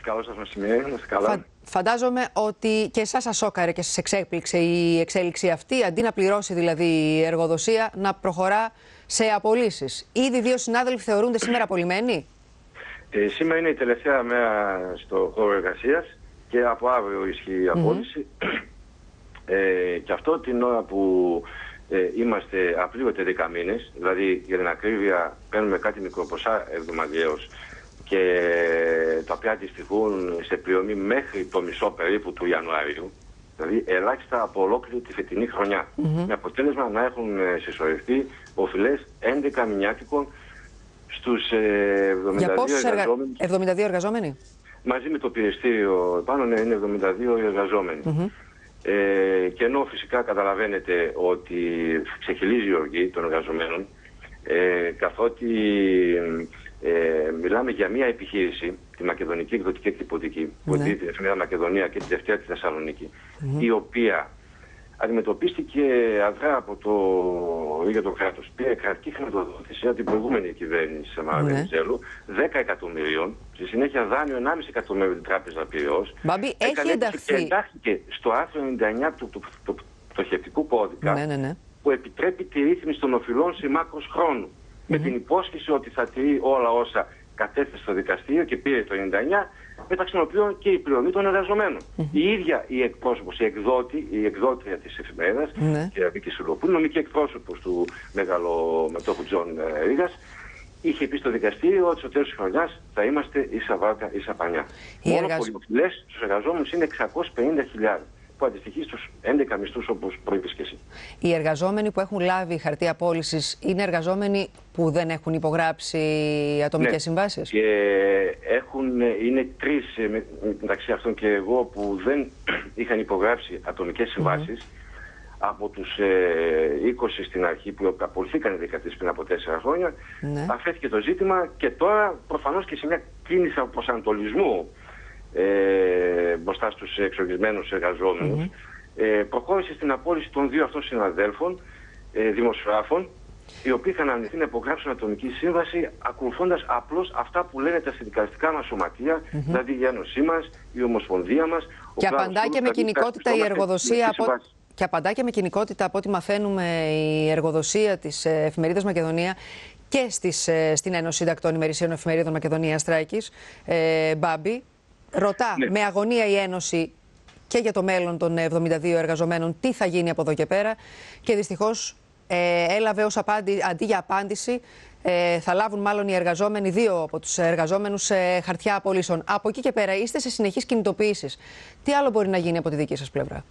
Καλό σας μεσημέρι, να είστε καλά. Φαντάζομαι ότι και εσάς σας σόκαρε και σας εξέπληξε η εξέλιξη αυτή, αντί να πληρώσει δηλαδή η εργοδοσία, να προχωρά σε απολύσεις. Ήδη 2 συνάδελφοι θεωρούνται σήμερα απολυμμένοι. Σήμερα είναι η τελευταία μέρα στο χώρο εργασίας και από αύριο ισχύει η απόλυση. Και αυτό την ώρα που είμαστε απλήρωτοι 10 μήνες, δηλαδή για την ακρίβεια παίρνουμε κάτι μικροποσά εβδομαδιαίως και τα οποία αντιστοιχούν σε πληρωμή μέχρι το μισό περίπου του Ιανουαρίου, δηλαδή ελάχιστα από ολόκληρη τη φετινή χρονιά. Με αποτέλεσμα να έχουν συσσωρευτεί οφειλές 11 μηνιάτικων στους 72 εργαζόμενους. 72 εργαζόμενοι. Μαζί με το πιεστήριο πάνω είναι 72 εργαζόμενοι. Και ενώ φυσικά καταλαβαίνετε ότι ξεχυλίζει η οργή των εργαζομένων, καθότι μιλάμε για μια επιχείρηση, τη Μακεδονική Εκδοτική Εκτυπωτική, που δίνει την Εφημερίδα Μακεδονία και τη Δευτέρα τη Θεσσαλονίκη, η οποία αντιμετωπίστηκε αργά από το ίδιο το κράτος. Πήρε κρατική χρηματοδότηση από την προηγούμενη κυβέρνηση της Βενιζέλου 10 εκατομμυρίων, στη συνέχεια δάνειο 1,5 εκατομμύριο την τράπεζα Πειραιώς. Μπάμπη, έχει ενταχθεί. Εντάχθηκε στο άρθρο 99 του πτωχευτικού κώδικα, που επιτρέπει τη ρύθμιση των οφειλών σε μάκρος χρόνου. Με την υπόσχεση ότι θα τηρεί όλα όσα κατέθεσε στο δικαστήριο και πήρε το 99, μεταξύ των οποίων και η πληρωμή των εργαζομένων. Η ίδια η εκπρόσωπος, η εκδότρια της εφημερίδας, η Βίκη Σουλοπούλου, νομική εκπρόσωπος του μεγαλομετόχου Τζον Ρίγας, είχε πει στο δικαστήριο ότι στο τέλος της χρονιάς θα είμαστε ίσα βάρκα, ίσα πανιά. Μόνο που οι οφειλές στους εργαζόμενους είναι 650.000. Που αντιστοιχεί στους 11 μισθούς όπως προείπες και εσύ. Οι εργαζόμενοι που έχουν λάβει χαρτί απόλυσης είναι εργαζόμενοι που δεν έχουν υπογράψει ατομικές συμβάσεις. Και είναι 3 μεταξύ αυτών και εγώ που δεν είχαν υπογράψει ατομικές συμβάσεις. Από τους 20 στην αρχή που απολυθήκαν οι 13 πριν από 4 χρόνια, αφέθηκε το ζήτημα και τώρα προφανώς και σε μια κίνηση από προσανατολισμού μπροστά στους εξοργισμένους εργαζόμενους, προχώρησε στην απόλυση των 2 αυτών συναδέλφων δημοσιογράφων, οι οποίοι είχαν αρνηθεί να υπογράψουν ατομική σύμβαση, ακολουθώντας απλώς αυτά που λένε τα συνδικαλιστικά μας σωματεία, δηλαδή η Ένωσή μας, η Ομοσπονδία μας. Και απαντά και με κοινικότητα η εργοδοσία. Και απαντά και με κοινικότητα, από ό,τι μαθαίνουμε, η εργοδοσία της Εφημερίδας Μακεδονία και στην Ένωση Συντακτών Ημερησίων Εφημερίδων Μακεδονία Στράικης, Μπάμπη. Ρωτά με αγωνία η Ένωση και για το μέλλον των 72 εργαζομένων τι θα γίνει από εδώ και πέρα, και δυστυχώς έλαβε ως αντί για απάντηση θα λάβουν μάλλον οι εργαζόμενοι, 2 από τους εργαζόμενους, χαρτιά απολύσεων. Από εκεί και πέρα είστε σε συνεχείς κινητοποιήσεις. Τι άλλο μπορεί να γίνει από τη δική σας πλευρά?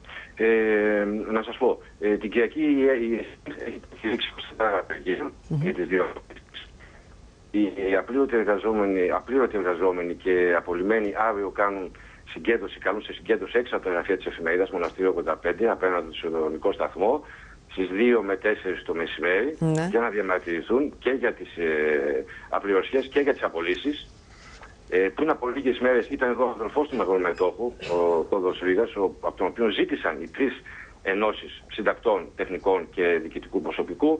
Να σας πω, την Κυριακή έχει κηρύξει 24 απεργία για τις 2. Οι απλήρωτοι εργαζόμενοι και απολυμμένοι αύριο κάνουν συγκέντρωση, καλούν σε συγκέντρωση έξω από τα γραφεία της εφημερίδας, Μοναστήριο 85, απέναντι στο Ιδεονικό σταθμό, στις 2 με 4 το μεσημέρι, για να διαμαρτυρηθούν και για τις απληρωσίες και για τις απολύσεις. Πριν από λίγες μέρες ήταν εδώ ο αδελφός του μεγαλομετόχου, ο Τόδωρος Ρίγας, από τον οποίο ζήτησαν οι 3 ενώσεις συντακτών, τεχνικών και διοικητικού προσωπικού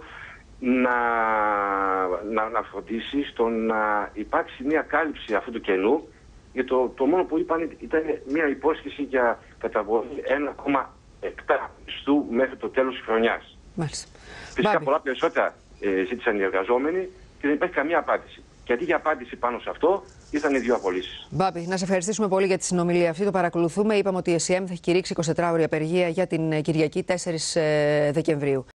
να φροντίσει στο να υπάρξει μια κάλυψη αυτού του κενού, γιατί το μόνο που είπαν ήταν μια υπόσχεση για καταβολή 1,7 μισθού μέχρι το τέλος της χρονιάς. Φυσικά πολλά περισσότερα ζήτησαν οι εργαζόμενοι και δεν υπάρχει καμία απάντηση. Και αντί για απάντηση πάνω σε αυτό, ήρθαν οι 2 απολύσεις. Μπάμπη, να σε ευχαριστήσουμε πολύ για τη συνομιλία αυτή. Το παρακολουθούμε. Είπαμε ότι η ΕΣΥΕΜ θα έχει κηρύξει 24ωρη απεργία για την Κυριακή 4 Δεκεμβρίου.